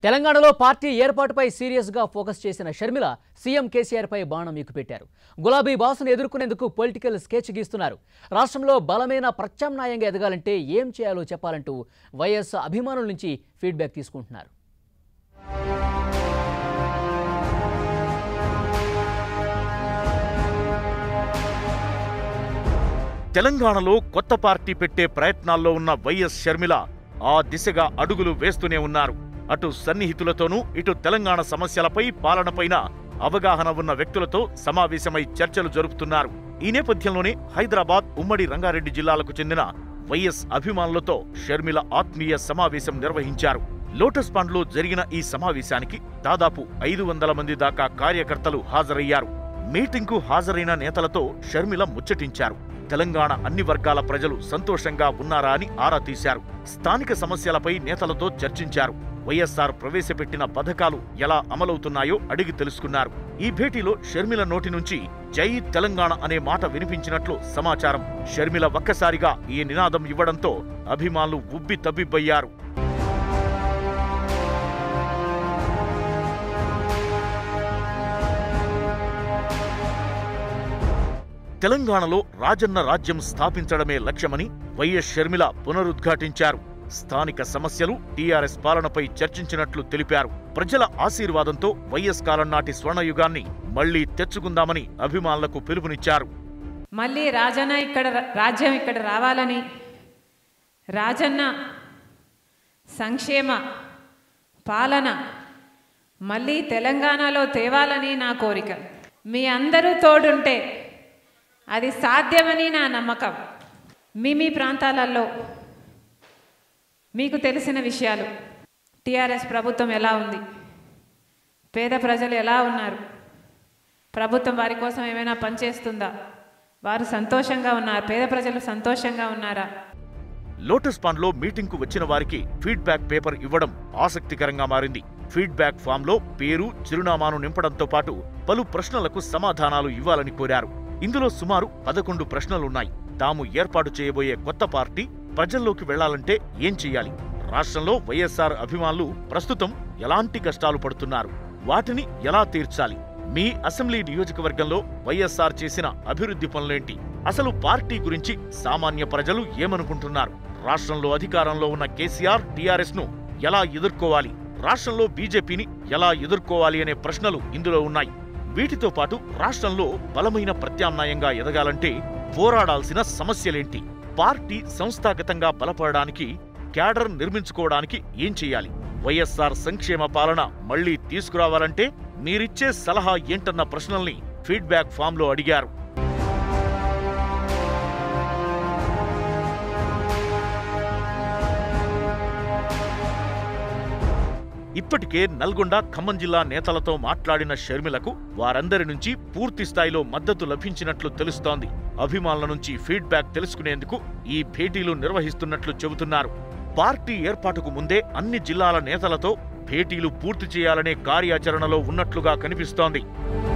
తెలంగాణలో పార్టీ ఏర్పాటుపై సీరియస్గా ఫోకస్ చేసిన షర్మిల సీఎం కేసీఆర్పై బాణం ఎక్కుపెట్టారు. గులాబీ బాసును ఎదుర్కొనేందుకు పొలిటికల్ స్కెచ్ గీస్తున్నారు. రాష్ట్రంలో బలమైన ప్రత్యామ్నాయంగా ఎదగాలంటే ఏం చేయాలో చెప్పాలంటూ వైఎస్ అభిమానుల నుంచి ఫీడ్బ్యాక్ తీసుకుంటున్నారు. తెలంగాణలో కొత్త పార్టీ పెట్టే ప్రయత్నాల్లో ఉన్న వైఎస్ షర్మిల ఆ దిశగా అడుగులు వేస్తూనే ఉన్నారు. అటు సన్నిహితులతోనూ ఇటు తెలంగాణ సమస్యలపై పాలనపైన అవగాహన ఉన్న వ్యక్తులతో సమావేశమై చర్చలు జరుపుతున్నారు. ఈ నేపథ్యంలోనే హైదరాబాద్, ఉమ్మడి రంగారెడ్డి జిల్లాలకు చెందిన వైఎస్ అభిమానులతో షర్మిల ఆత్మీయ సమావేశం నిర్వహించారు. లోటస్ పాండ్లో జరిగిన ఈ సమావేశానికి దాదాపు 500 మంది దాకా కార్యకర్తలు హాజరయ్యారు. మీటింగ్కు హాజరైన నేతలతో షర్మిల ముచ్చటించారు. తెలంగాణ అన్ని వర్గాల ప్రజలు సంతోషంగా ఉన్నారా అని ఆరా తీశారు. స్థానిక సమస్యలపై నేతలతో చర్చించారు. వైఎస్ఆర్ ప్రవేశపెట్టిన పథకాలు ఎలా అమలవుతున్నాయో అడిగి తెలుసుకున్నారు. ఈ భేటీలో షర్మిల నోటి నుంచి జై తెలంగాణ అనే మాట వినిపించినట్లు సమాచారం. షర్మిల ఒక్కసారిగా ఈ నినాదం ఇవ్వడంతో అభిమానులు ఉబ్బి తబ్బిబ్బయ్యారు. తెలంగాణలో రాజన్న రాజ్యం స్థాపించడమే లక్ష్యమని వైఎస్ షర్మిల పునరుద్ఘాటించారు. స్థానిక సమస్యలు, టీఆర్ఎస్ పాలనపై చర్చించినట్లు తెలిపారు. ప్రజల ఆశీర్వాదంతో వైఎస్ కాలం నాటి స్వర్ణయుగాన్ని మళ్లీ తెచ్చుకుందామని అభిమానులకు పిలుపునిచ్చారు. మళ్లీ రాజ్యం ఇక్కడ రావాలని, రాజన్న సంక్షేమ పాలన మళ్లీ తెలంగాణలో తేవాలని నా కోరిక. మీ అందరూ తోడుంటే అది సాధ్యమని నా నమ్మకం. మీ ప్రాంతాలలో మీకు తెలిసిన విషయాలు, టీఆర్ఎస్ ప్రభుత్వం ఎలా ఉంది, పేద ప్రజలు ఎలా ఉన్నారు, ప్రభుత్వం వారి కోసం ఏమైనా పనిచేస్తుందా, వారు సంతోషంగా ఉన్నారు, పేద ప్రజలు సంతోషంగా ఉన్నారా? లోటస్ పాండ్లో మీటింగ్కు వచ్చిన వారికి ఫీడ్బ్యాక్ పేపర్ ఇవ్వడం ఆసక్తికరంగా మారింది. ఫీడ్బ్యాక్ ఫామ్లో పేరు, చిరునామాను నింపడంతో పాటు పలు ప్రశ్నలకు సమాధానాలు ఇవ్వాలని కోరారు. ఇందులో సుమారు 11 ప్రశ్నలున్నాయి. తాము ఏర్పాటు చేయబోయే కొత్త పార్టీ ప్రజల్లోకి వెళ్లాలంటే ఏం చెయ్యాలి? రాష్ట్రంలో వైఎస్ఆర్ అభిమానులు ప్రస్తుతం ఎలాంటి కష్టాలు పడుతున్నారు? వాటిని ఎలా తీర్చాలి? మీ అసెంబ్లీ నియోజకవర్గంలో వైఎస్ఆర్ చేసిన అభివృద్ధి పనులేంటి? అసలు పార్టీ గురించి సామాన్య ప్రజలు ఏమనుకుంటున్నారు? రాష్ట్రంలో అధికారంలో ఉన్న కేసీఆర్, టీఆర్ఎస్ ను ఎలా ఎదుర్కోవాలి? రాష్ట్రంలో బీజేపీని ఎలా ఎదుర్కోవాలి అనే ప్రశ్నలు ఇందులో ఉన్నాయి. వీటితో పాటు రాష్ట్రంలో బలమైన ప్రత్యామ్నాయంగా ఎదగాలంటే పోరాడాల్సిన సమస్యలేంటి? పార్టీ సంస్థాగతంగా బలపడడానికి, క్యాడర్ నిర్మించుకోవడానికి ఏం చెయ్యాలి? వైఎస్ఆర్ సంక్షేమ పాలన మళ్లీ తీసుకురావాలంటే మీరిచ్చే సలహా ఏంటన్న ప్రశ్నల్ని ఫీడ్బ్యాక్ ఫామ్లో అడిగారు. ఇప్పటికే నల్గొండ, ఖమ్మం జిల్లా నేతలతో మాట్లాడిన షర్మిలకు వారందరి నుంచి పూర్తి స్థాయిలో మద్దతు లభించినట్లు తెలుస్తోంది. అభిమానుల నుంచి ఫీడ్బ్యాక్ తెలుసుకునేందుకు ఈ భేటీలు నిర్వహిస్తున్నట్లు చెబుతున్నారు. పార్టీ ఏర్పాటుకు ముందే అన్ని జిల్లాల నేతలతో భేటీలు పూర్తి చేయాలనే కార్యాచరణలో ఉన్నట్లుగా కనిపిస్తోంది.